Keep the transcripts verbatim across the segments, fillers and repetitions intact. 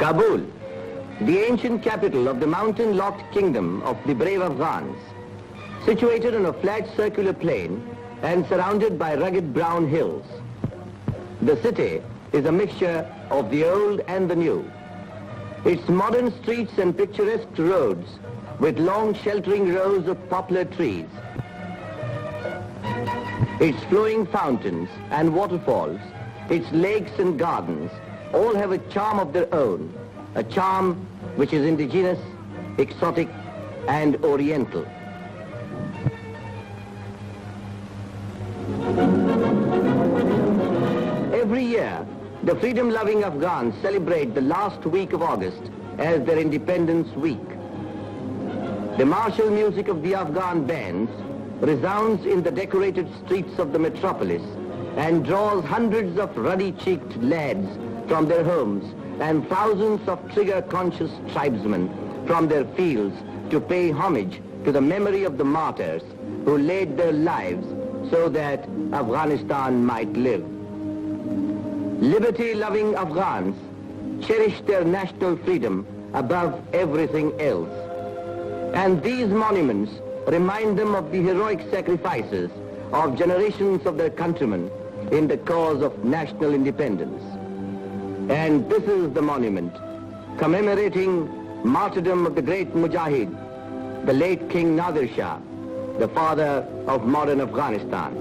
Kabul, the ancient capital of the mountain-locked kingdom of the brave Afghans, situated on a flat circular plain and surrounded by rugged brown hills. The city is a mixture of the old and the new. Its modern streets and picturesque roads with long sheltering rows of poplar trees. Its flowing fountains and waterfalls, its lakes and gardens, all have a charm of their own, a charm which is indigenous, exotic, and oriental. Every year, the freedom-loving Afghans celebrate the last week of August as their Independence Week. The martial music of the Afghan bands resounds in the decorated streets of the metropolis and draws hundreds of ruddy-cheeked lads from their homes and thousands of trigger-conscious tribesmen from their fields to pay homage to the memory of the martyrs who laid their lives so that Afghanistan might live. Liberty-loving Afghans cherish their national freedom above everything else. And these monuments remind them of the heroic sacrifices of generations of their countrymen in the cause of national independence. And this is the monument commemorating martyrdom of the great Mujahid, the late King Nadir Shah, the father of modern Afghanistan.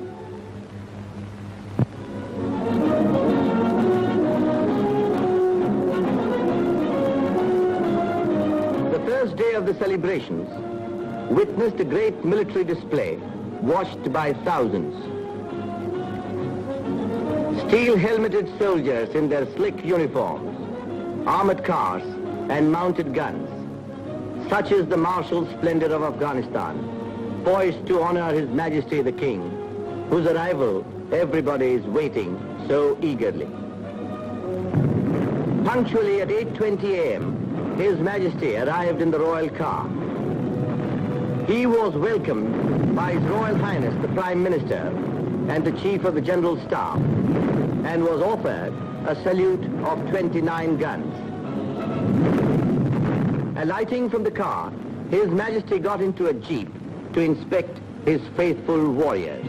The first day of the celebrations witnessed a great military display watched by thousands. Steel-helmeted soldiers in their slick uniforms, armored cars and mounted guns. Such is the martial splendor of Afghanistan, poised to honor His Majesty the King, whose arrival everybody is waiting so eagerly. Punctually at eight twenty a m, His Majesty arrived in the royal car. He was welcomed by His Royal Highness the Prime Minister and the Chief of the General Staff, and was offered a salute of twenty-nine guns. Alighting from the car, His Majesty got into a jeep to inspect his faithful warriors.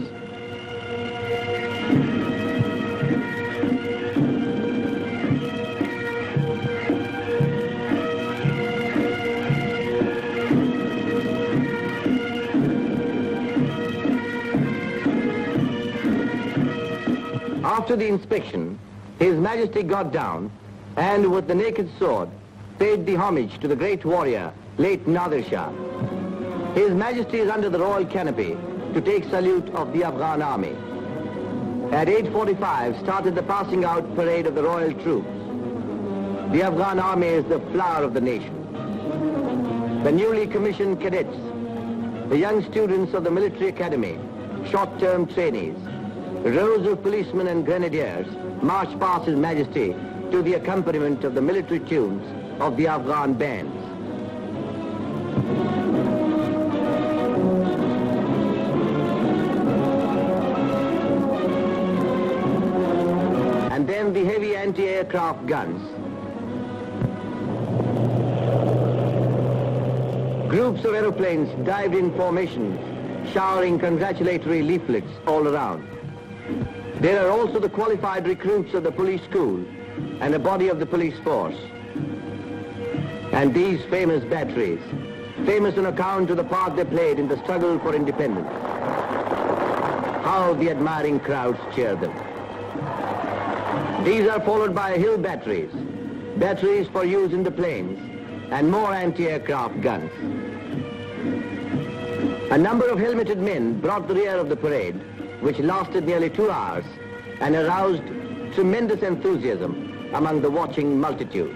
After the inspection, His Majesty got down and with the naked sword paid the homage to the great warrior, late Nadir Shah. His Majesty is under the royal canopy to take salute of the Afghan army. At eight forty-five started the passing out parade of the royal troops. The Afghan army is the flower of the nation. The newly commissioned cadets, the young students of the military academy, short-term trainees, rows of policemen and grenadiers march past His Majesty to the accompaniment of the military tunes of the Afghan bands. And then the heavy anti-aircraft guns. Groups of aeroplanes dived in formation, showering congratulatory leaflets all around. There are also the qualified recruits of the police school and a body of the police force. And these famous batteries, famous on account of the part they played in the struggle for independence. How the admiring crowds cheer them. These are followed by hill batteries, batteries for use in the plains, and more anti-aircraft guns. A number of helmeted men brought the rear of the parade, which lasted nearly two hours and aroused tremendous enthusiasm among the watching multitudes.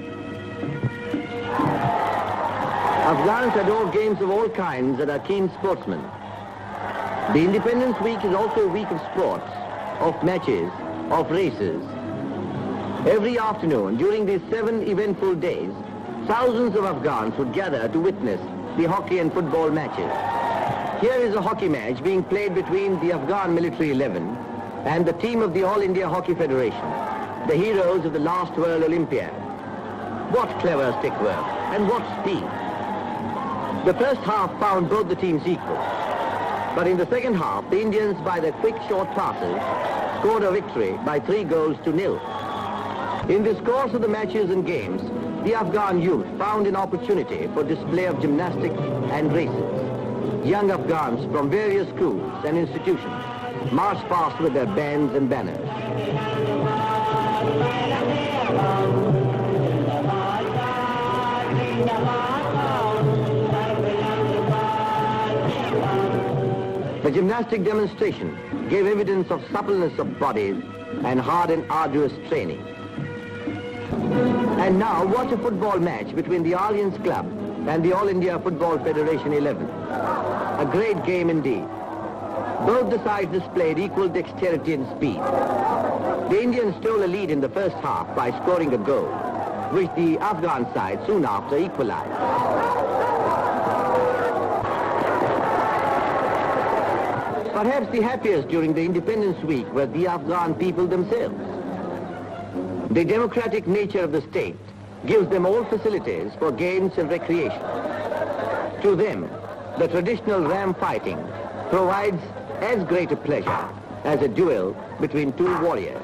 Afghans adore games of all kinds and are keen sportsmen. The Independence Week is also a week of sports, of matches, of races. Every afternoon during these seven eventful days, thousands of Afghans would gather to witness the hockey and football matches. Here is a hockey match being played between the Afghan military eleven and the team of the All India Hockey Federation, the heroes of the last World Olympiad. What clever stick work and what speed. The first half found both the teams equal. But in the second half, the Indians, by their quick short passes, scored a victory by three goals to nil. In this course of the matches and games, the Afghan youth found an opportunity for display of gymnastics and races. Young Afghans from various schools and institutions marched past with their bands and banners. The gymnastic demonstration gave evidence of suppleness of bodies and hard and arduous training. And now watch a football match between the Alliance Club and the All India Football Federation eleven. A great game indeed. Both the sides displayed equal dexterity and speed. The Indians stole a lead in the first half by scoring a goal, which the Afghan side soon after equalized. Perhaps the happiest during the Independence Week were the Afghan people themselves. The democratic nature of the state gives them all facilities for games and recreation. To them, the traditional ram fighting provides as great a pleasure as a duel between two warriors.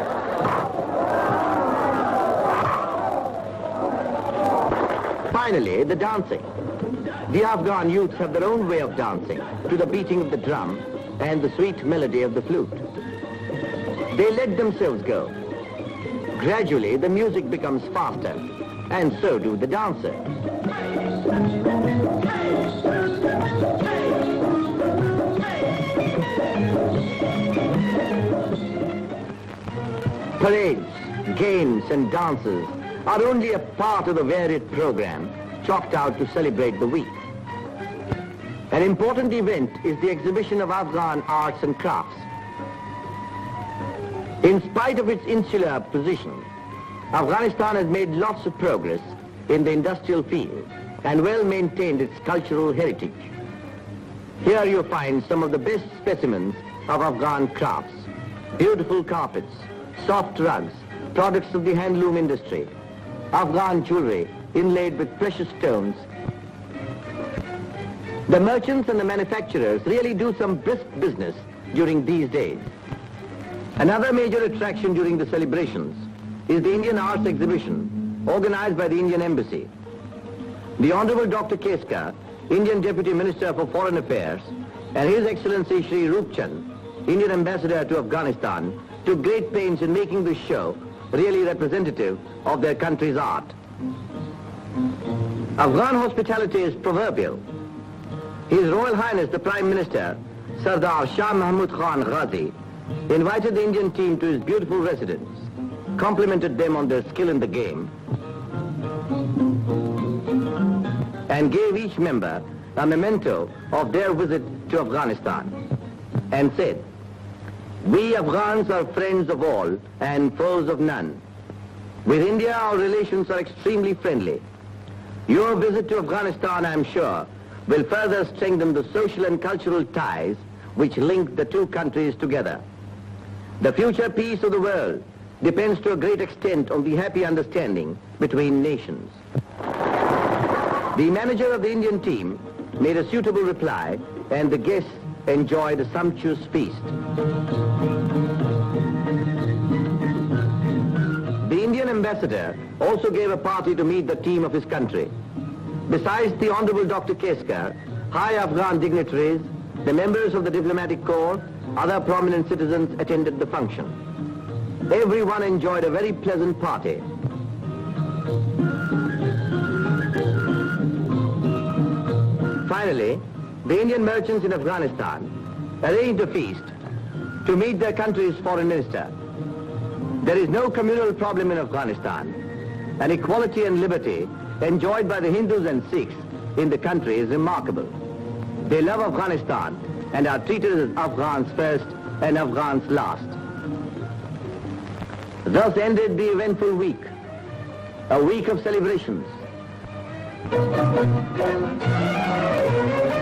Finally, the dancing. The Afghan youths have their own way of dancing to the beating of the drum and the sweet melody of the flute. They let themselves go. Gradually, the music becomes faster, and so do the dancers. Parades, games, and dances are only a part of the varied program chalked out to celebrate the week. An important event is the exhibition of Afghan arts and crafts. In spite of its insular position, Afghanistan has made lots of progress in the industrial field and well maintained its cultural heritage. Here you find some of the best specimens of Afghan crafts: beautiful carpets, soft rugs, products of the handloom industry, Afghan jewelry inlaid with precious stones. The merchants and the manufacturers really do some brisk business during these days. Another major attraction during the celebrations is the Indian Arts Exhibition organized by the Indian Embassy. The Honorable Doctor Keskar, Indian Deputy Minister for Foreign Affairs, and His Excellency Shri Roop Chand, Indian Ambassador to Afghanistan, took great pains in making this show really representative of their country's art. Afghan hospitality is proverbial. His Royal Highness the Prime Minister, Sardar Shah Mahmud Khan Ghazi, invited the Indian team to his beautiful residence, complimented them on their skill in the game, and gave each member a memento of their visit to Afghanistan, and said, "We Afghans are friends of all and foes of none. With India, our relations are extremely friendly. Your visit to Afghanistan, I am sure, will further strengthen the social and cultural ties which link the two countries together. The future peace of the world depends to a great extent on the happy understanding between nations." The manager of the Indian team made a suitable reply, and the guests enjoyed a sumptuous feast. The Indian ambassador also gave a party to meet the team of his country. Besides the Honorable Doctor Keskar, high Afghan dignitaries, the members of the diplomatic corps, other prominent citizens attended the function. Everyone enjoyed a very pleasant party. Finally, the Indian merchants in Afghanistan arranged a feast to meet their country's foreign minister. There is no communal problem in Afghanistan, and equality and liberty enjoyed by the Hindus and Sikhs in the country is remarkable. They love Afghanistan and are treated as Afghans first and Afghans last. Thus ended the eventful week, a week of celebrations.